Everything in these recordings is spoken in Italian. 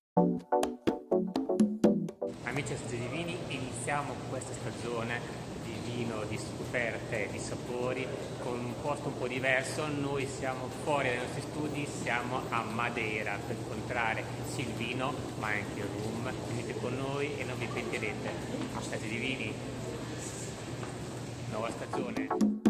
Amici assaggi di vini, iniziamo questa stagione di vino, di scoperte, di sapori con un posto un po' diverso. Noi siamo fuori dai nostri studi, siamo a Madeira per incontrare sì il vino ma anche il rum. Venite con noi e non vi pentirete. Assaggi di vini, nuova stagione.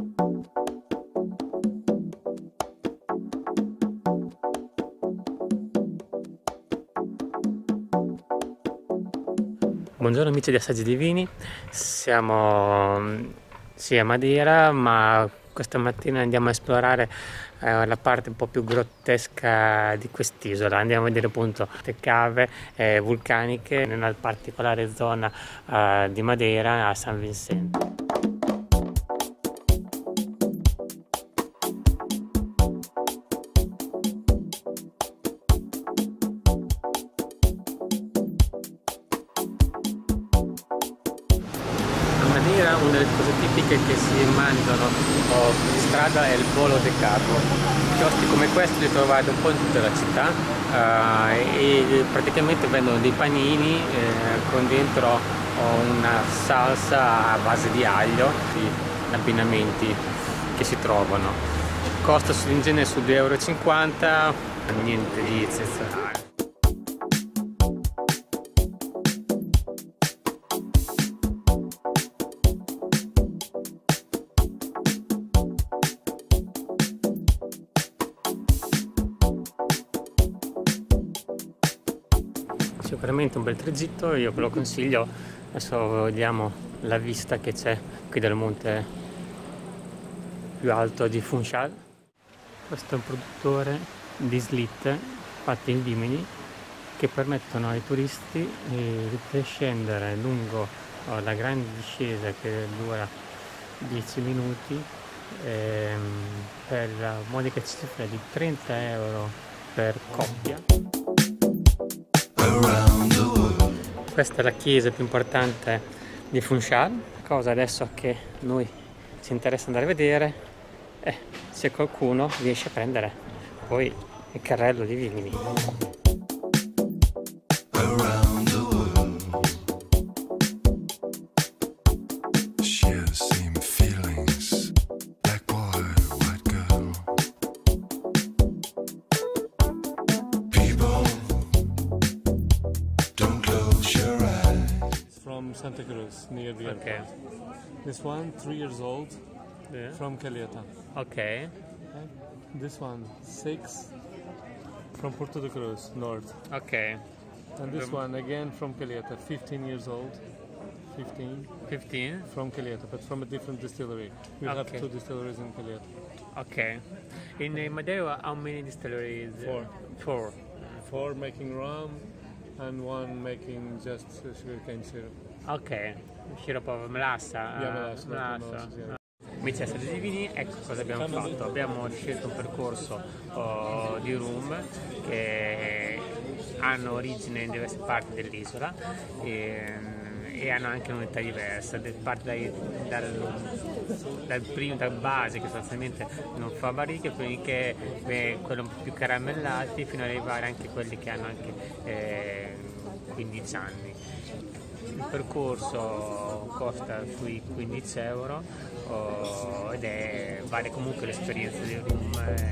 Buongiorno amici di Assaggi di Vini, siamo sì, a Madeira, ma questa mattina andiamo a esplorare la parte un po' più grottesca di quest'isola. Andiamo a vedere appunto le cave vulcaniche nella particolare zona di Madeira, a San Vicente. Madeira, una delle cose tipiche che si mangiano in strada è il bolo de carro. Chioschi come questi li trovate un po' in tutta la città e praticamente vendono dei panini con dentro una salsa a base di aglio, di abbinamenti che si trovano. Costa in genere su 2,50 €, niente di eccezionale. Sicuramente un bel tragitto, io ve lo consiglio. Adesso vediamo la vista che c'è qui dal monte più alto di Funchal. Questo è un produttore di slitte fatte in vimini che permettono ai turisti di scendere lungo la grande discesa che dura 10 minuti per la modica cifra di 30 € per coppia. Questa è la chiesa più importante di Funchal. La cosa adesso che noi ci interessa andare a vedere è se qualcuno riesce a prendere poi il carrello di vimini. Santa Cruz, near the Okay. airport. This one, 3 years old, Yeah. from Calheta. Okay. Okay. This one, 6, from Porto de Cruz, north. Okay. And this one, again from Calheta, 15 years old. 15? From Calheta, but from a different distillery. We have Okay. 2 distilleries in Calheta. Okay. In Madeira, how many distilleries? 4. 4. 4 making rum, and 1 making just sugarcane syrup. Ok, sciroppo melassa. Yeah, melassa. Yeah. Amici assaggi di vini, ecco cosa abbiamo fatto. Abbiamo scelto un percorso di rum che hanno origine in diverse parti dell'isola e hanno anche un'unità diversa. Parte dal base, che sostanzialmente non fa barriche, quelli che quello più caramellati, fino ad arrivare anche quelli che hanno anche 15 anni. Il percorso costa sui 15 € ed vale comunque l'esperienza del rum.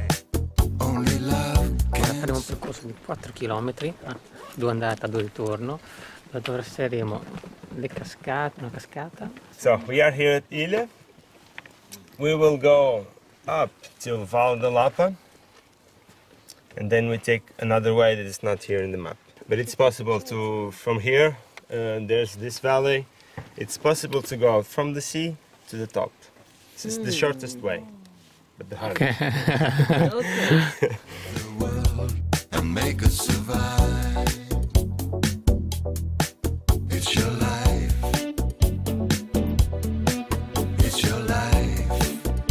Ora faremo un percorso di 4 km, 2 andata, 2 ritorno, dove attraverseremo le cascate, una cascata. So we are here at Ilha. We will go up till Val de Lapa, and then we take another way that is not here in the map. But it's possible to, from here, there's this valley. It's possible to go from the sea to the top. This is the shortest way, but the hardest. And make us survive. It's your life. It's your life.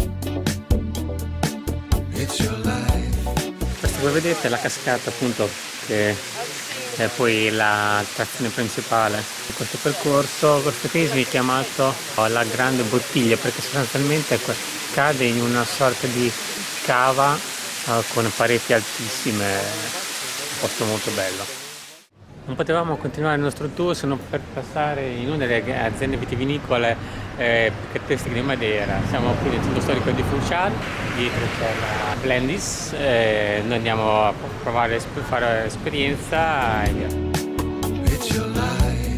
It's your life. Questa voi vedete è la cascata appunto che è poi l'attrazione principale di questo percorso. Questo qui viene chiamato la grande bottiglia perché sostanzialmente cade in una sorta di cava con pareti altissime, un posto molto bello. Non potevamo continuare il nostro tour se non per passare in una delle aziende vitivinicole caratteristiche di Madeira. Siamo qui nel centro storico di Funchal, dietro c'è la Blendis, noi andiamo a provare a fare esperienza e via. It's your life.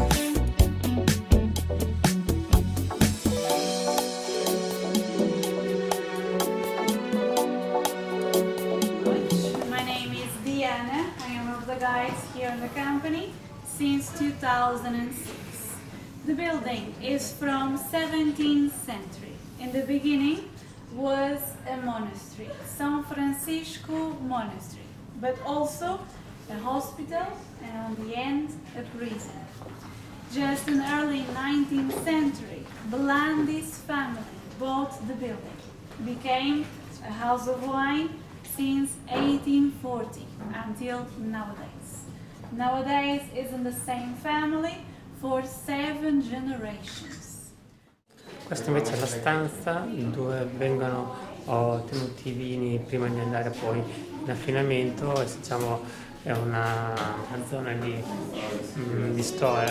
My name is Diana. I am one of the guides here in the company since 2006. The building is from 17th century. In the beginning was a monastery, San Francisco Monastery, but also a hospital and on the end a prison. Just in early 19th century, Blandis family bought the building, became a house of wine since 1840 until nowadays. Nowadays is in the same family for 7 generations. Questa invece è la stanza dove vengono tenuti i vini prima di andare poi in affinamento, e diciamo è una zona di storia.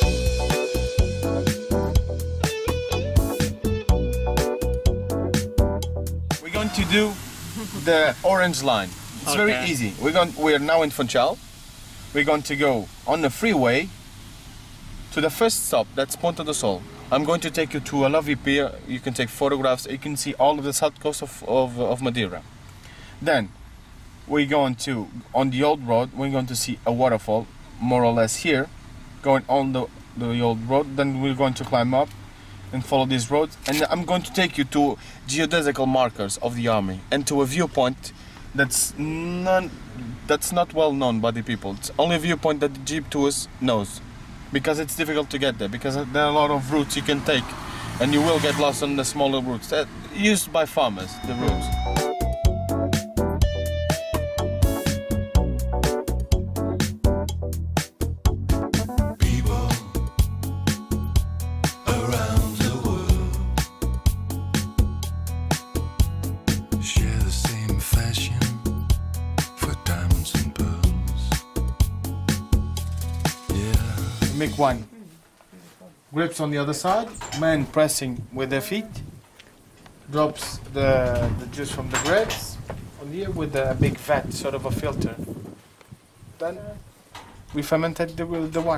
We're going to do the orange line. It's very Okay. easy. We are now in Funchal. We're going to go on the freeway to the first stop, that's Ponta do Sol. I'm going to take you to a lovely pier. You can take photographs. You can see all of the south coast of Madeira. Then we're going to, on the old road, we're going to see a waterfall, more or less here, going on the old road. Then we're going to climb up and follow these roads. And I'm going to take you to geodesical markers of the army and to a viewpoint that's not well known by the people. It's only a viewpoint that the Jeep tourist knows, because it's difficult to get there, because there are a lot of routes you can take and you will get lost on the smaller routes used by farmers, the routes. People around the world share the same fashion for diamonds and pearls. Yeah. Make one. Grips on the other side, man pressing with their feet, drops the juice from the grapes on here with a big vat, sort of a filter. Then we fermented the wine.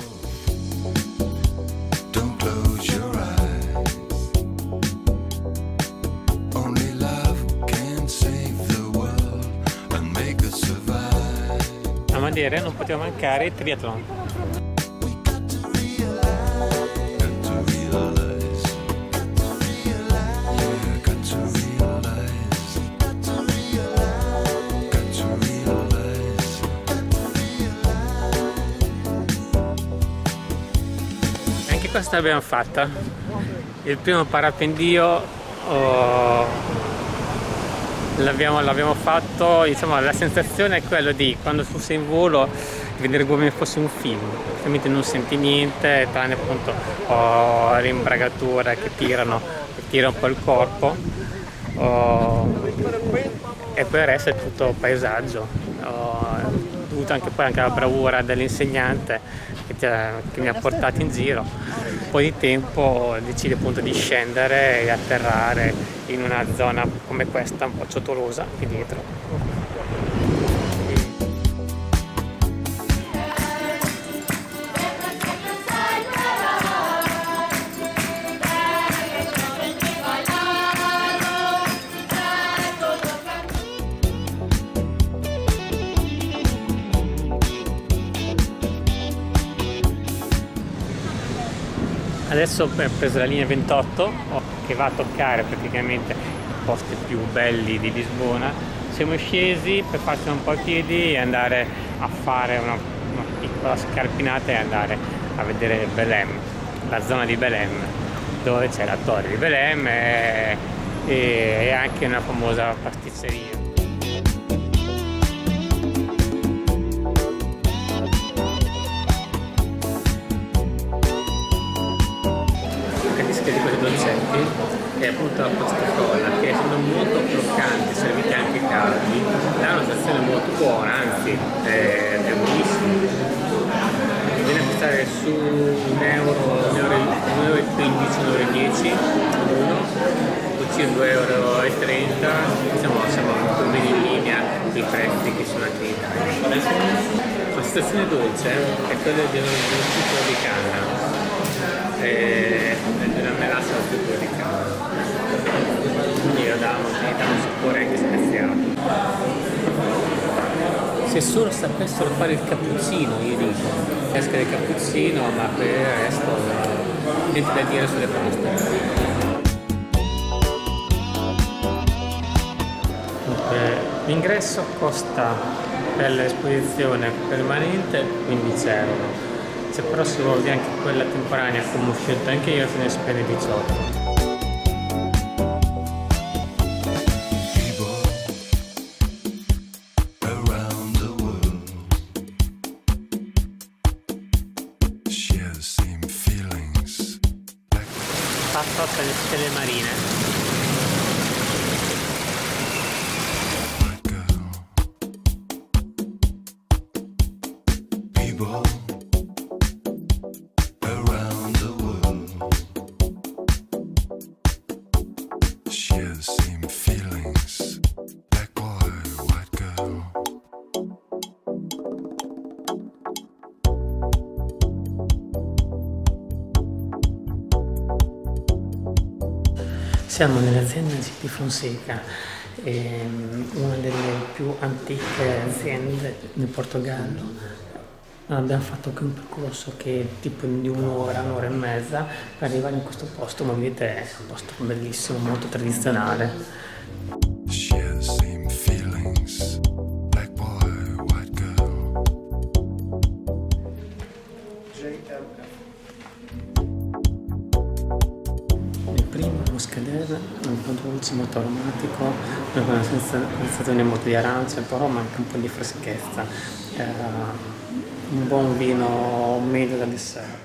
Don't close your eyes. Only love can save the world and make us survive. A Madeira non poteva mancare il triathlon. We got to realize. Got to realize. Got to realize. Yeah, got to realize. Got to realize. Got to realize. Got to realize. Anche questa l'abbiamo fatta. Il primo parapendio l'abbiamo fatto, diciamo, la sensazione è quella di quando tu sei in volo di vedere come fosse un film, ovviamente non senti niente tranne appunto l'imbragatura che tira un po' il corpo, e poi il resto è tutto paesaggio, dovuto anche alla bravura dell'insegnante che mi ha portato in giro. Un po' di tempo decide appunto di scendere e atterrare in una zona come questa, un po' ciottolosa qui dietro. Adesso ho preso la linea 28 che va a toccare praticamente i posti più belli di Lisbona. Siamo scesi per farci un po' i piedi e andare a fare una piccola scarpinata e andare a vedere Belém, la zona di Belém, dove c'è la torre di Belém e anche una famosa pasticceria. Di questi dolcetti è appunto la pasticola, che sono molto croccanti, serviti anche caldi, dà una sensazione molto buona, anzi è buonissimo. su 1 euro, 1,15 €, 1,10 € uno, cucina 2,30 €, siamo più o meno in linea con i prezzi che sono anche in Italia. La stazione dolce è quella di un succo di canna e di una melassa al succo di canna, quindi io dà un sapore anche speziato. Se solo sapessero fare il cappuccino, io dico, esca del cappuccino, ma per il resto niente da dire sulle paste. L'ingresso costa per l'esposizione permanente 15 €. Se però si vuole anche quella temporanea, come ho scelto anche io, se ne spende 18. Around the world share the same feelings. Passo alle stelle marine. White girl. People around the world share the same feelings. Black boy, white girl. Siamo nell'azienda GP Fonseca, una delle più antiche aziende del Portogallo. Abbiamo fatto qui un percorso che è tipo di un'ora e mezza per arrivare in questo posto, ma vedete è un posto bellissimo, molto tradizionale. Share the same feelings. Black boy, white girl. Il primo è Muscadere, un po' dolce, molto aromatico, con una sensazione molto di arancia, però manca un po' di freschezza. Un buon vino medio da dessert.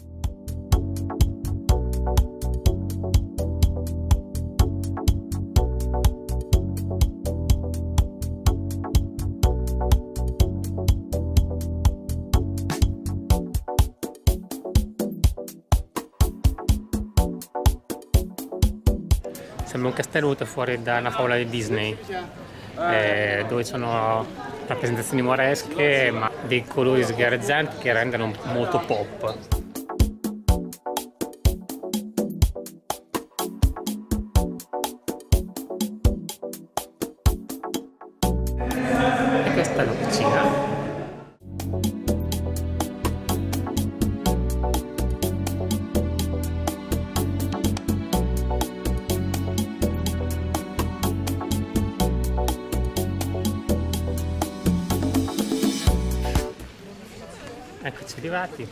Sembra un castello venuto fuori da una favola di Disney, dove sono rappresentazioni moresche ma dei colori sgargianti che rendono molto pop. E questa è la cucina. Eccoci arrivati.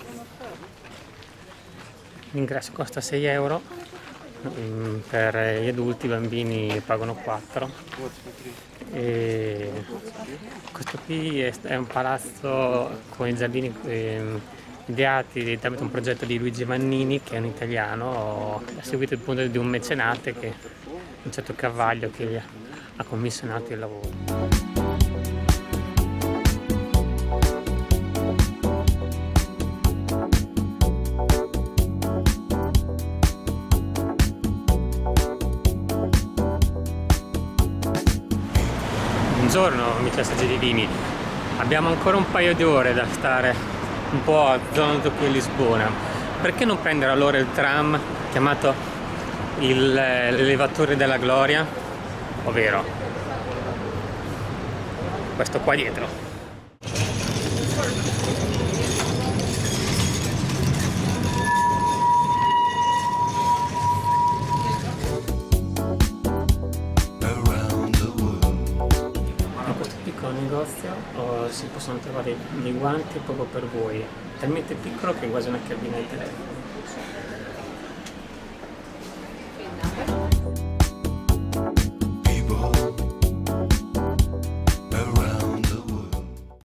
L'ingresso costa 6 €, per gli adulti, i bambini pagano 4. E questo qui è un palazzo con i giardini ideati tramite un progetto di Luigi Mannini, che è un italiano, ha seguito il punto di un mecenate, che un certo Carvaglio, che ha commissionato il lavoro. Buongiorno amici assaggiatori, abbiamo ancora un paio di ore da stare un po' a zona qui a Lisbona. Perché non prendere allora il tram chiamato l'elevatore della gloria, ovvero questo qua dietro? Negozio si possono trovare dei guanti proprio per voi, talmente piccolo che è quasi una cabina di telefono.